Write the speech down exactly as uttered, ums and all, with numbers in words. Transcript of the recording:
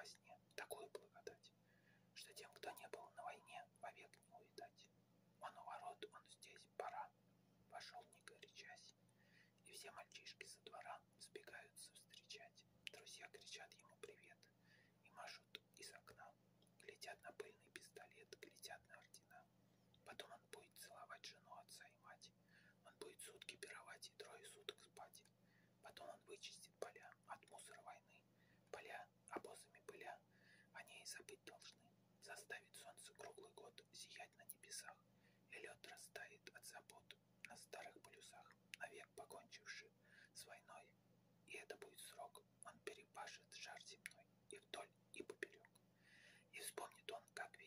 во сне такую благодать, что тем, кто не был на войне, вовек не увидать. Он у ворот, он здесь, пора. Вошел, не горячась, и все мальчишки со двора сбегаются встречать. Друзья кричат ему привет и машут из окна. Глядят на пыльный пистолет, глядят на ордена. Потом он будет целовать жену, отца и мать. Он будет сутки пировать и трое суток спать. Потом он вычистит поля от мусора войны. Поля обозами пыля, они и забыть должны. Заставит солнце круглый год сиять на небесах, и лед растает от забот на старых полюсах, навек покончивши с войной. И это будет срок, он перепашет жар земной и вдоль, и поперек. И вспомнит он, как